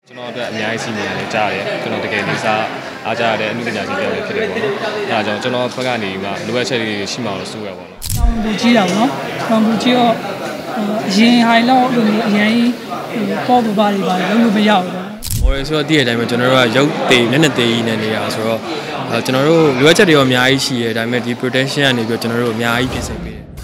ကျွန်တော်အတွက်အများကြီးစီမံနေကြတယ်ကျွန်တော်တကယ်လေးစားအားကြရတဲ့အမှုပညာရှင်တယောက်လည်းဖြစ်တယ်ပေါ့နော်။အဲဒါကြောင့်ကျွန်တော်ဘက်ကနေမှလိုအပ်ချက်တွေရှိမှလို့စိုးရပေါ့နော်။တောင်ပူကြီးတာပေါ့နော်။တောင်ပူကြီးတော့အရင်ဟိုင်လောက်လို့အရင်ပေါ်ပပါတွေပါလုံးလို့မရဘူးပေါ့။မော်ရယ်ဆိုတော့တည့်တဲ့အတိုင်းပဲကျွန်တော်တို့ကရုပ်သေးမျက်နှာသေးကြီးနဲ့နေတာဆိုတော့ကျွန်တော်တို့လိုအပ်ချက်တွေရောအများကြီးရှိရဲဒါပေမဲ့ဒီ protection ကနေပြီးတော့ကျွန်တော်တို့အများကြီးပြင်ဆင်ပေးတယ်။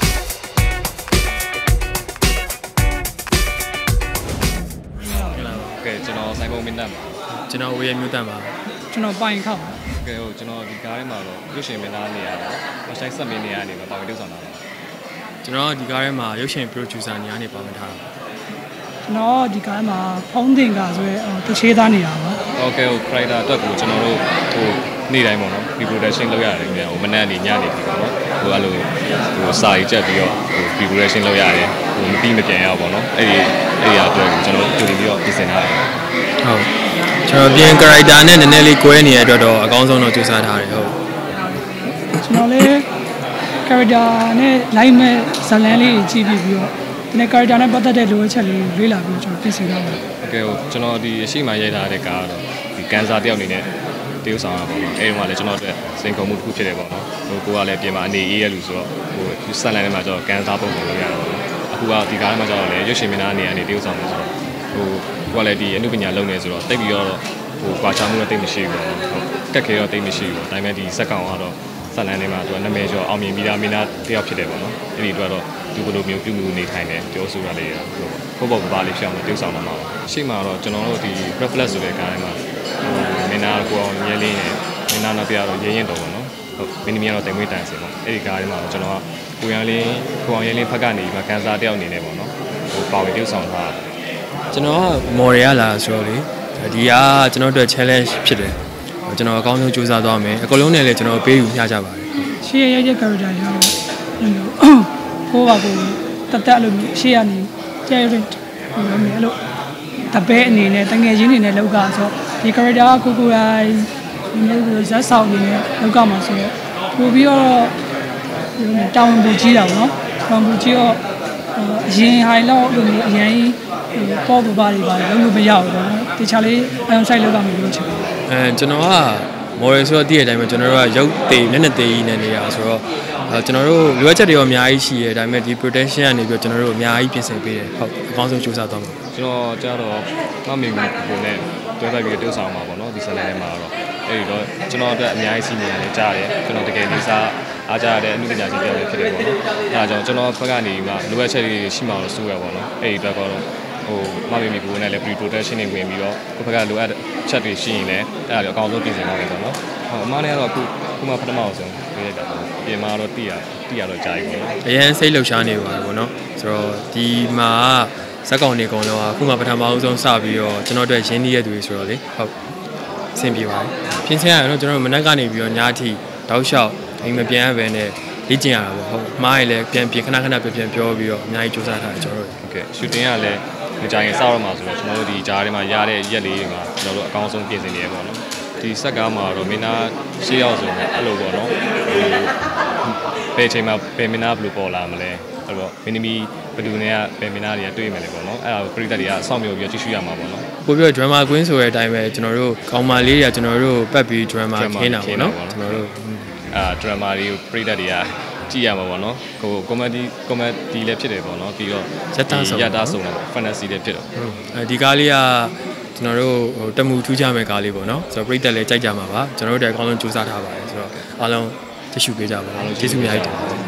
ကျွန်တော်ဆိုင်ပုံမင်းတက်ပါကျွန်တော်ဝေရမျိုးတက်ပါကျွန်တော်ပိုင်ခောက်ကဲဟုတ်ကျွန်တော်ဒီကားထဲမှာတော့ရုပ်ရှင်မင်းသားနေရတာမဆိုင်ဆက်မင်းနေရနေမှာပါဝင်လုပ်ဆောင်တာပါကျွန်တော်ဒီကားထဲမှာရုပ်ရှင် producer နေရာနေပါဝင်ထားတာကျွန်တော်ဒီကားထဲမှာဖုံးတင်ကဆိုရဲတချေးသားနေတာပါโอเคဟုတ် character အတွက်ကိုကျွန်တော်တို့နေ့တိုင်းပေါ့နော်ဒီ production လုပ်ရတယ်ပြန်မနက်နေညနေပြီပေါ့နော်အဲ့လိုစာရေးချက်ပြီးတော့ဒီ production လုပ်ရတယ်မပြီးမပြန်ရအောင်ပေါ့နော်အဲ့ဒီအတွက်ကိုကျွန်တော်ကြိုတင်ပြီးတော့ပြင်ဆင်ထားတယ်ဟုတ်ကျွန်တော်ပြင် character နဲ့နည်းနည်းလေးကွဲနေတဲ့အတွက်တော့အကောင်းဆုံးတော့စူးစမ်းထားတယ်ဟုတ်ကျွန်တော်လည်း character နဲ့ line မဲ့ဇလန်းလေးကြည့်ပြီးတော့ဒီ character နဲ့ပတ်သက်တဲ့လိုအပ်ချက်လေးတွေလေ့လာပြီးကျွန်တော်ပြင်ဆင်ထားပါတယ်โอเคဟုတ်ကျွန်တော်ဒီအရှိမရိုက်ထားတဲ့ကားကတော့ဒီကန်ဆာတယောက်အနေနဲ့တရုပ်ဆောင်ရပါတော့အဲဒီမှာလည်းကျွန်တော်အတွက်စိန်ခေါ်မှုတစ်ခုဖြစ်တယ်ပေါ့နော်ကိုကလည်းပြင်မှာအနေအေးရလို့ဆိုတော့ဆက်လန်ထဲမှာကျတော့ကန်ဆာပုံစံလုပ်ရတာပေါ့အခုကဒီကားထဲမှာကျတော့လည်းရွှေရှင်မင်းသားအနေနဲ့တရုပ်ဆောင်နေဆိုတော့ကိုကလည်းဒီအမှုပညာလုပ်နေဆိုတော့တိတ်ပြီးတော့ကွာချမှုတော့တိတ်မရှိဘူးပေါ့နော်ကက်ခဲတော့တိတ်မရှိဘူးဒါပေမဲ့ဒီစက်ကောင်ကတော့ဆက်လန်ထဲမှာသူကနာမည်ကျော်အောင်မြင်ပြီးသားမင်းသားတယောက်ဖြစ်တယ်ပေါ့နော်အဲ့ဒီအတွက်တော့ဒီဘလိုမျိုးပြုမှုနေထိုင်တယ်ပြောဆိုတာလေးပေါ့ပေါ့ပါလေးဖြစ်အောင်တရုပ်ဆောင်မှာပါရှေ့မှာတော့ကျွန်တော်တို့ဒီ reflex ဆိုတဲ့ကားထဲမှာမင်းသားကိုအောင်ရဲလေးနဲ့မင်းသားနောက်ပြတော့ရဲရင်တော်ပေါ့နော်ဟုတ်မင်းသမီးကတော့တိမ်မွေးတန်စင်ပေါ့အဲ့ဒီကားထဲမှာတော့ကျွန်တော်ကကိုအောင်ရဲလေးဖက်ကနေပြီးကန်ဆာတယောက်အနေနဲ့ပေါ့နော်ပါဝင်တရုပ်ဆောင်ထားကျွန်တော်ကမော်ရယ်လာဆိုတော့လေဒီကကျွန်တော်တို့ challenge ဖြစ်တယ်ကျွန်တော်အကောင်းဆုံးစူးစမ်းသွားမယ်အကုန်လုံးနဲ့လည်းကျွန်တော်ပေးယူမျှကြပါတယ်ရှေ့ရဲ့ character ရောဟိုပါကိုတက်လို့ရှေ့ကနေကျဲရင်အဲ့လိုတပည့်အနေနဲ့တငယ်ချင်းတွေနဲ့လောက်ကဆိုဒီ character ကကိုရိုင်းဇက်ဆောင်နေနဲ့လောက်ကမှာဆိုတော့ပို့ပြီးတော့တောင်ပူကြီးတာပေါ့နော်တောင်ပူကြီးတော့အရင်ဟိုင်လောက်လို့အရင်ပေါ်ပပါတွေပါလုံးလို့မရဘူးပေါ့နော်တခြားလေးအယုံဆိုင်လောက်ကမျိုးလို့ချင်ကျွန်တော်ကမော်ရယ်ဆိုတော့တည့်တဲ့အတိုင်းပဲကျွန်တော်တို့ကရုပ်သေးမျက်နှာသေးကြီးနဲ့နေတာဆိုတော့ကျွန်တော်တို့လိုအပ်ချက်တွေရောအများကြီးရှိရဲဒါပေမဲ့ဒီ protection ကနေပြီးတော့ကျွန်တော်တို့အများကြီးပြင်ဆင်ပေးတယ်ဟုတ်အကောင်းဆုံးစူးစမ်းသွားမှာကျွန်တော်ကြတော့မမေကိုနဲ့တွဲလိုက်ပြီးတိုးဆောင်မှာပေါ့နော်ဒီဆက်လက်ထဲမှာတော့အဲ့ဒီတော့ကျွန်တော်အတွက်အများကြီးစီမံနေကြတယ်ကျွန်တော်တကယ်လေးစားအားကြရတဲ့အမှုပညာရှင်တယောက်လည်းဖြစ်တယ်ပေါ့နော်အဲဒါကြောင့်ကျွန်တော်ဘက်ကနေမှလိုအပ်ချက်တွေရှိမှလို့စိုးရပေါ့နော်အဲ့ဒီအတွက်ကတော့မမေကိုနဲ့လည်း pre protection တွေဝင်ပြီးတော့ကိုဘက်ကလိုအပ်ချက်တွေရှိရင်လည်းအဲ့ဒါကိုအကောင်းဆုံးပြင်ဆင်ပါမယ်ပေါ့နော်ဟုတ်အမနဲ့ကတော့အခုမှပထမဆုံးပြေးရတာပေါ့ပြင်မှာတော့တိရတော့ကြားပြီပေါ့နော်အရင်စိတ်လှုပ်ရှားနေပါတယ်ပေါ့နော်ဆိုတော့ဒီမှာဇက်ကောင်တွေကောင်တော့အခုမှပထမဆုံးစပြီးတော့ကျွန်တော်တို့ရင်းနှီးရတဲ့သူတွေဆိုတော့လေဟုတ်အဆင်ပြေပါတယ်ပြင်ဆင်ရတော့ကျွန်တော်မနက်ကနေပြီးတော့ညအထိတောက်လျှောက်အိမ်မပြန်ရဘဲနဲ့လေ့ကျင့်ရတာပေါ့ဟုတ်မှားရင်လည်းပြန်ခဏပြန်ပြောပြီးတော့အများကြီးစူးစမ်းထားတယ်ကျွန်တော်တို့โอเค shooting ကလည်းဒီကြိုင်စောက်ရမှာဆိုတော့ကျွန်တော်တို့ဒီကြားထဲမှာရတဲ့ရက်လေးတွေမှာကျွန်တော်တို့အကောင်းဆုံးပြင်ဆင်နေရပေါ့နော်ဒီဆက်ကားမှာတော့မင်းသားရှေ့ရောက်ဆိုတော့အဲ့လိုပေါ့နော်ဘယ်အချိန်မှာဘယ်မင်းသားဘယ်လိုပေါ်လာမလဲအဲ့တော့မင်းသမီးဘယ်သူနဲ့ကဘယ်မင်းသားတွေကတွေ့မယ်လေပေါ့နော်အဲ့ဒါကိုပရိသတ်တွေကစောင့်မျှော်ပြီးကြည့်ရှုရမှာပေါ့နော်ပို့ပြီးတော့ drama queen ဆိုတဲ့အတိုင်းပဲကျွန်တော်တို့ကောင်းမလေးတွေကကျွန်တော်တို့ပတ်ပြီး drama ခင်းတာပေါ့နော်ကျွန်တော်တို့ drama တွေကိုပရိသတ်တွေကကြည့်ရမှာပေါ့နော်ကို comedy လည်းဖြစ်တယ်ပေါ့နော်ပြီးတော့ရတာဆုံးတယ် fantasy လည်းဖြစ်တော့ဒီကားလေးကကျွန်တော်တို့တမှုထူးခြားမဲ့ကားလေးပေါ့နော်ဆိုတော့ပရိသတ်လည်းကြိုက်ကြမှာပါကျွန်တော်တို့တည်းအကောင်းဆုံးစူးစမ်းထားပါတယ်ဆိုတော့အားလုံးကြည့်ရှုပေးကြပါဦးကျေးဇူးများတင်ပါတယ်